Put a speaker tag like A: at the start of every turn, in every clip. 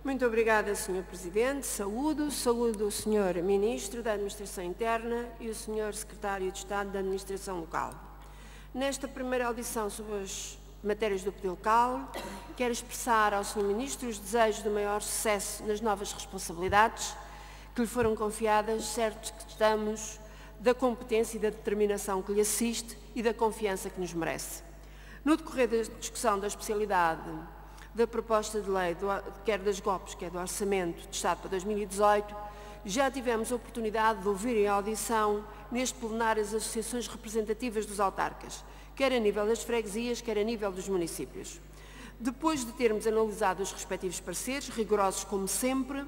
A: Muito obrigada, Sr. Presidente. Saúdo o Sr. Ministro da Administração Interna e o Sr. Secretário de Estado da Administração Local. Nesta primeira audição sobre as matérias do poder local, quero expressar ao Sr. Ministro os desejos de maior sucesso nas novas responsabilidades que lhe foram confiadas, certos que estamos da competência e da determinação que lhe assiste e da confiança que nos merece. No decorrer da discussão da especialidade da proposta de lei, quer das GOPs, quer do Orçamento de Estado para 2018, já tivemos a oportunidade de ouvir em audição neste plenário as associações representativas dos autarcas, quer a nível das freguesias, quer a nível dos municípios. Depois de termos analisado os respectivos pareceres, rigorosos como sempre,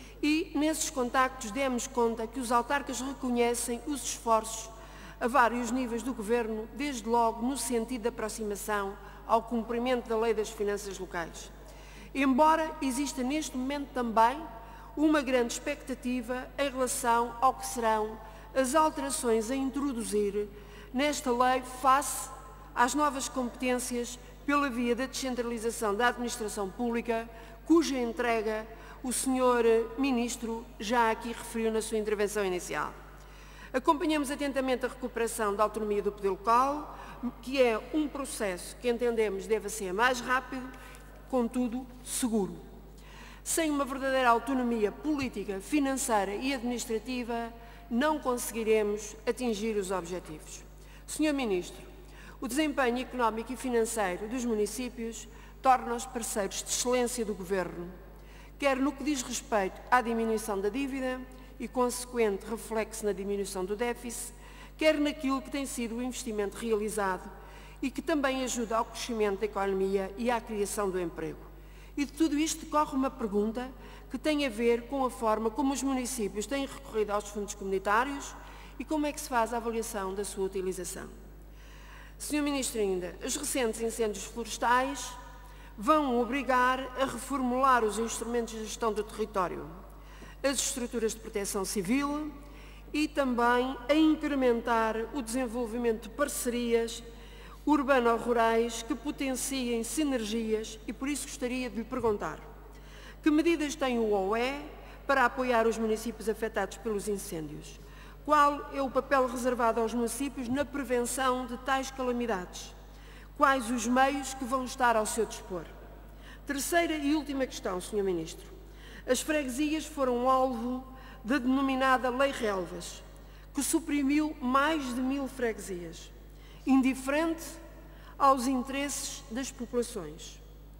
A: e nesses contactos demos conta que os autarcas reconhecem os esforços a vários níveis do Governo, desde logo no sentido da aproximação ao cumprimento da Lei das Finanças Locais. Embora exista neste momento também uma grande expectativa em relação ao que serão as alterações a introduzir nesta lei face às novas competências pela via da descentralização da administração pública, cuja entrega o Sr. Ministro já aqui referiu na sua intervenção inicial. Acompanhamos atentamente a recuperação da autonomia do poder local, que é um processo que entendemos deve ser mais rápido, contudo seguro. Sem uma verdadeira autonomia política, financeira e administrativa, não conseguiremos atingir os objetivos. Sr. Ministro, o desempenho económico e financeiro dos municípios torna-os parceiros de excelência do Governo, quer no que diz respeito à diminuição da dívida e consequente reflexo na diminuição do déficit, quer naquilo que tem sido o investimento realizado e que também ajuda ao crescimento da economia e à criação do emprego. E de tudo isto decorre uma pergunta que tem a ver com a forma como os municípios têm recorrido aos fundos comunitários e como é que se faz a avaliação da sua utilização. Sr. Ministro, ainda, os recentes incêndios florestais vão obrigar a reformular os instrumentos de gestão do território, as estruturas de proteção civil e também a incrementar o desenvolvimento de parcerias urbano-rurais que potenciem sinergias e por isso gostaria de lhe perguntar que medidas tem o OE para apoiar os municípios afetados pelos incêndios? Qual é o papel reservado aos municípios na prevenção de tais calamidades? Quais os meios que vão estar ao seu dispor? Terceira e última questão, Sr. Ministro. As freguesias foram alvo da denominada Lei Relvas, que suprimiu mais de 1000 freguesias, indiferente aos interesses das populações.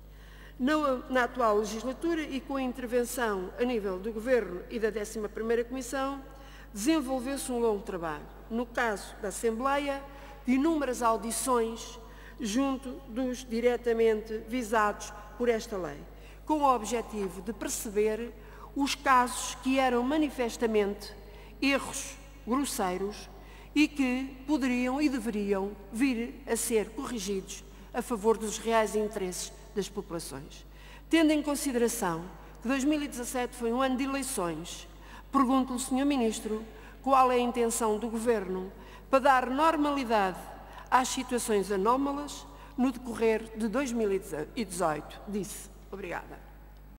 A: Na atual legislatura e com a intervenção a nível do Governo e da 11ª Comissão, desenvolveu-se um longo trabalho. No caso da Assembleia, de inúmeras audições junto dos diretamente visados por esta lei, com o objetivo de perceber os casos que eram manifestamente erros grosseiros e que poderiam e deveriam vir a ser corrigidos a favor dos reais interesses das populações. Tendo em consideração que 2017 foi um ano de eleições, pergunto-lhe, Sr. Ministro, qual é a intenção do Governo para dar normalidade às situações anómalas no decorrer de 2018. Obrigada.